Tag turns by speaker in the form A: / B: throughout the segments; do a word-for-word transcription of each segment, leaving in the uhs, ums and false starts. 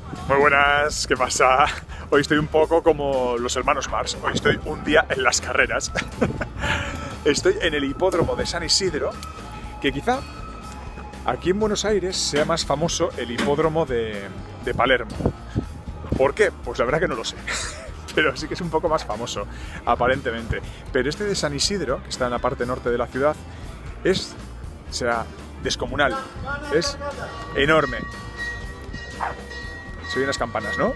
A: Muy buenas, ¿qué pasa? Hoy estoy un poco como los hermanos Marx, hoy estoy un día en las carreras. Estoy en el hipódromo de San Isidro, que quizá aquí en Buenos Aires sea más famoso el hipódromo de, de Palermo. ¿Por qué? Pues la verdad que no lo sé, pero sí que es un poco más famoso, aparentemente. Pero este de San Isidro, que está en la parte norte de la ciudad, es, o sea, descomunal, es enorme. Se oyen las campanas, ¿no?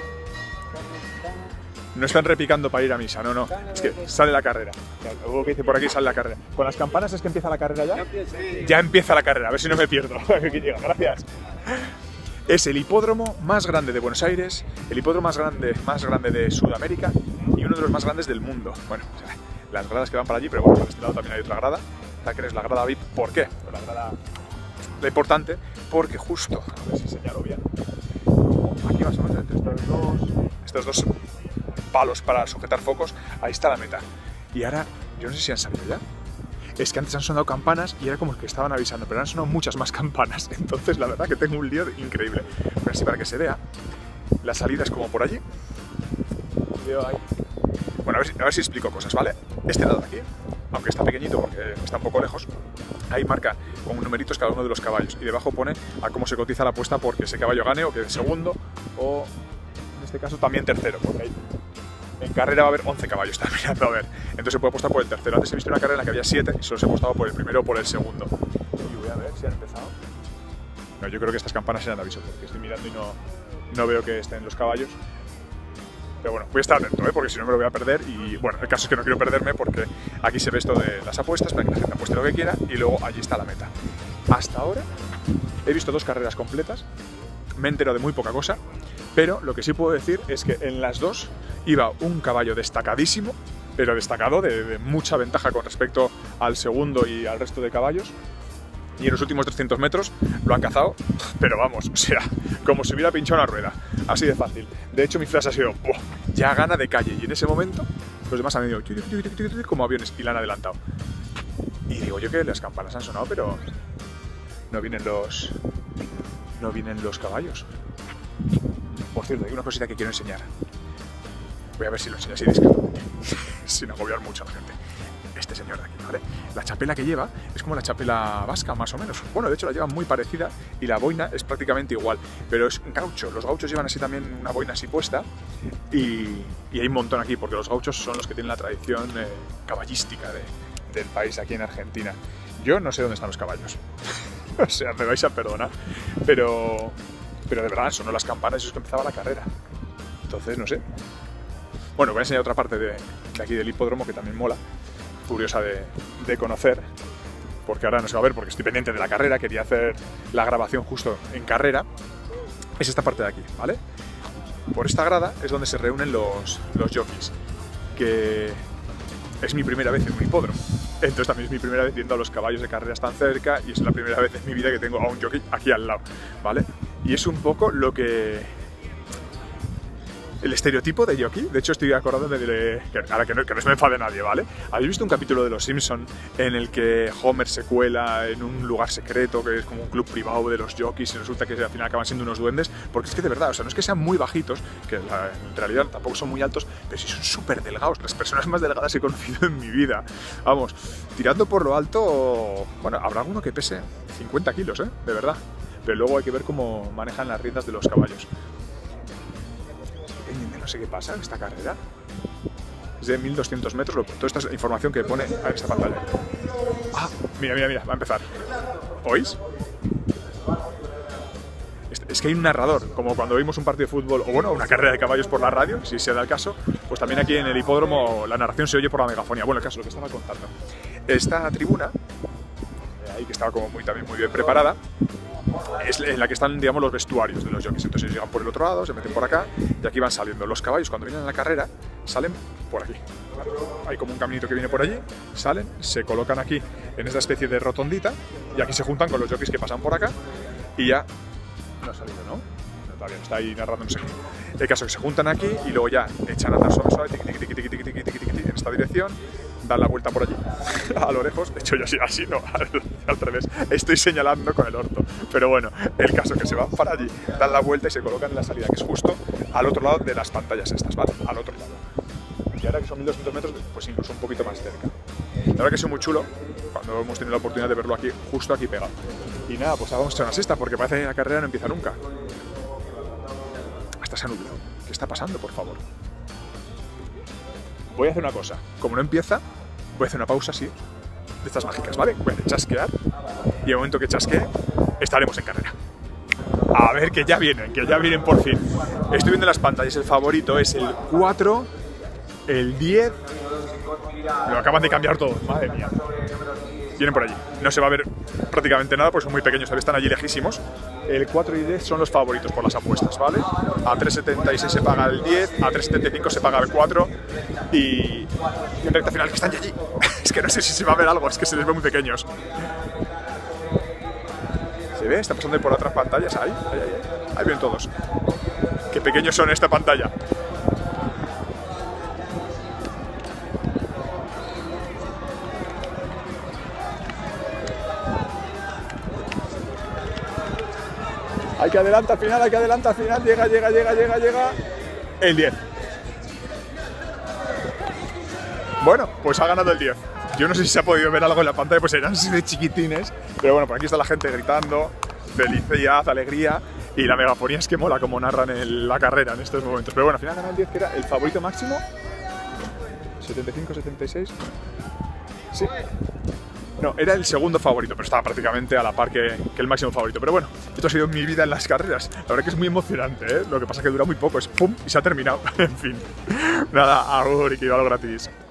A: No están repicando para ir a misa, no, no. Es que sale la carrera. Luego que dice por aquí sale la carrera. ¿Con las campanas es que empieza la carrera ya? Ya empieza la carrera, a ver si no me pierdo. Aquí llega, gracias. Es el hipódromo más grande de Buenos Aires, el hipódromo más grande, más grande de Sudamérica y uno de los más grandes del mundo. Bueno, las gradas que van para allí, pero bueno, por este lado también hay otra grada. La que es la grada V I P. ¿Por qué? La grada la importante, porque justo, a ver si señalo bien, aquí más o menos entre estos dos, estos dos palos para sujetar focos, ahí está la meta. Y ahora, yo no sé si han salido ya. Es que antes han sonado campanas y era como que estaban avisando, pero han sonado muchas más campanas. Entonces, la verdad que tengo un lío increíble. Pero así para que se vea, la salida es como por allí. Veo ahí. Bueno, a ver, si, a ver si explico cosas, ¿vale? Este lado de aquí, aunque está pequeñito porque está un poco lejos, ahí marca con numeritos cada uno de los caballos y debajo pone a cómo se cotiza la apuesta porque ese caballo gane o quede segundo o, en este caso, también tercero, porque ahí en carrera va a haber once caballos, está mirando a ver. Entonces se puede apostar por el tercero. Antes he visto una carrera en la que había siete y solo se apostaba por el primero o por el segundo. Y voy a ver si han empezado. No, yo creo que estas campanas eran de aviso porque estoy mirando y no, no veo que estén los caballos. Pero bueno, voy a estar atento, ¿eh? Porque si no me lo voy a perder. Y bueno, el caso es que no quiero perderme porque aquí se ve esto de las apuestas para que la gente apueste lo que quiera y luego allí está la meta. Hasta ahora he visto dos carreras completas, me he enterado de muy poca cosa, pero lo que sí puedo decir es que en las dos iba un caballo destacadísimo, pero destacado, de, de mucha ventaja con respecto al segundo y al resto de caballos. Y en los últimos trescientos metros lo han cazado, pero vamos, o sea, como si hubiera pinchado una rueda, así de fácil. De hecho, mi frase ha sido, ¡buah! Ya gana de calle. Y en ese momento, los demás han ido como aviones y la han adelantado. Y digo yo que las campanas han sonado, pero no vienen los, no vienen los caballos. Por cierto, hay una cosita que quiero enseñar. Voy a ver si lo enseño así discretamente, sin agobiar mucho a la gente. Este señor de aquí, ¿vale? La chapela que lleva es como la chapela vasca, más o menos. Bueno, de hecho la lleva muy parecida y la boina es prácticamente igual, pero es gaucho. Los gauchos llevan así también una boina así puesta y, y hay un montón aquí, porque los gauchos son los que tienen la tradición eh, caballística de, del país aquí en Argentina. Yo no sé dónde están los caballos, o sea, me vais a perdonar, pero, pero de verdad sonó las campanas y es que empezaba la carrera. Entonces, no sé. Bueno, voy a enseñar otra parte de, de aquí del hipódromo que también mola. Curiosa de, de conocer, porque ahora no se va a ver porque estoy pendiente de la carrera, quería hacer la grabación justo en carrera. Es esta parte de aquí, ¿vale? Por esta grada es donde se reúnen los, los jockeys, que es mi primera vez en un hipódromo, entonces también es mi primera vez viendo a los caballos de carreras tan cerca y es la primera vez en mi vida que tengo a un jockey aquí al lado, ¿vale? Y es un poco lo que... el estereotipo de jockey. De hecho estoy acordándome de... Que, ahora que no, que no se me enfade nadie, ¿vale? ¿Habéis visto un capítulo de Los Simpson en el que Homer se cuela en un lugar secreto que es como un club privado de los jockeys y resulta que al final acaban siendo unos duendes? Porque es que de verdad, o sea, no es que sean muy bajitos, que la, en realidad tampoco son muy altos, pero sí son súper delgados, las personas más delgadas que he conocido en mi vida. Vamos, tirando por lo alto, bueno, habrá alguno que pese cincuenta kilos, ¿eh? De verdad. Pero luego hay que ver cómo manejan las riendas de los caballos. No sé qué pasa en esta carrera. Es de mil doscientos metros. Toda esta información que pone en esta pantalla. Ah, mira, mira, mira, va a empezar. ¿Oís? Es que hay un narrador, como cuando vimos un partido de fútbol o bueno, una carrera de caballos por la radio, si se da el caso, pues también aquí en el hipódromo la narración se oye por la megafonía. Bueno, el caso, lo que estaba contando. Esta tribuna, ahí que estaba como muy, también muy bien preparada, es en la que están, digamos, los vestuarios de los jockeys. Entonces llegan por el otro lado, se meten por acá y aquí van saliendo. Los caballos cuando vienen a la carrera salen por aquí. Hay como un caminito que viene por allí, salen, se colocan aquí en esta especie de rotondita y aquí se juntan con los jockeys que pasan por acá y ya... No ha salido, ¿no? No, todavía está ahí narrando, no sé. El caso es que se juntan aquí y luego ya echan a andar suave, suave, tiqui, tiqui, tiqui, tiqui, tiqui, tiqui, tiqui, en esta dirección dan la vuelta por allí, a lo lejos. De hecho, yo así, así no, al, al revés. Estoy señalando con el orto. Pero bueno, el caso es que se van para allí, dan la vuelta y se colocan en la salida, que es justo al otro lado de las pantallas estas, ¿vale? Al otro lado. Y ahora que son mil doscientos metros, pues incluso un poquito más cerca. La verdad que es muy chulo, cuando hemos tenido la oportunidad de verlo aquí, justo aquí pegado. Y nada, pues ahora vamos a echar una siesta, porque parece que la carrera no empieza nunca. Hasta se ha nublado. ¿Qué está pasando, por favor? Voy a hacer una cosa. Como no empieza, voy a hacer una pausa así, de estas mágicas, ¿vale? Voy a chasquear, y el momento que chasquee, estaremos en carrera. A ver, que ya vienen, que ya vienen por fin. Estoy viendo las pantallas, el favorito es el cuatro, el diez... Lo acaban de cambiar todo, madre mía. Vienen por allí. No se va a ver prácticamente nada porque son muy pequeños, están allí lejísimos. El cuatro y diez son los favoritos por las apuestas, ¿vale? A tres setenta y seis se paga el diez, a tres setenta y cinco se paga el cuatro y en recta final que están allí. Es que no sé si se va a ver algo, es que se les ve muy pequeños. ¿Se ve? Está pasando por otras pantallas. Ahí, ahí, ahí, ahí. Ahí ven todos. Qué pequeños son esta pantalla. Hay que adelantar al final, hay que adelantar al final. Llega, llega, llega, llega, llega. El diez. Bueno, pues ha ganado el diez. Yo no sé si se ha podido ver algo en la pantalla, pues eran así de chiquitines. Pero bueno, por aquí está la gente gritando, felicidad, alegría. Y la megafonía es que mola como narran el, la carrera en estos momentos. Pero bueno, al final ganó el diez, que era el favorito máximo. setenta y cinco, setenta y seis. Sí. No, era el segundo favorito, pero estaba prácticamente a la par que, que el máximo favorito. Pero bueno, esto ha sido mi vida en las carreras. La verdad que es muy emocionante, ¿eh? Lo que pasa es que dura muy poco, es pum y se ha terminado. En fin. Nada, agur y que iba lo gratis.